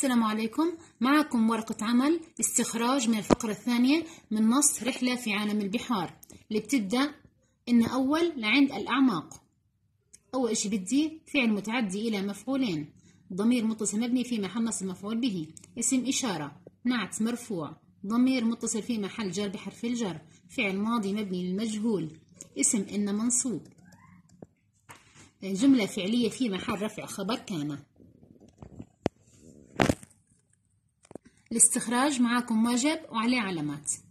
السلام عليكم. معكم ورقة عمل استخراج من الفقرة الثانية من نص رحلة في عالم البحار اللي بتبدأ إن أول لعند الأعماق. أول إشي بدي فعل متعدي إلى مفعولين، ضمير متصل مبني في محل نصب مفعول به، اسم إشارة، نعت مرفوع، ضمير متصل في محل جر بحرف الجر، فعل ماضي مبني للمجهول، اسم إن منصوب، جملة فعلية في محل رفع خبر كان. الاستخراج معاكم واجب وعليه علامات.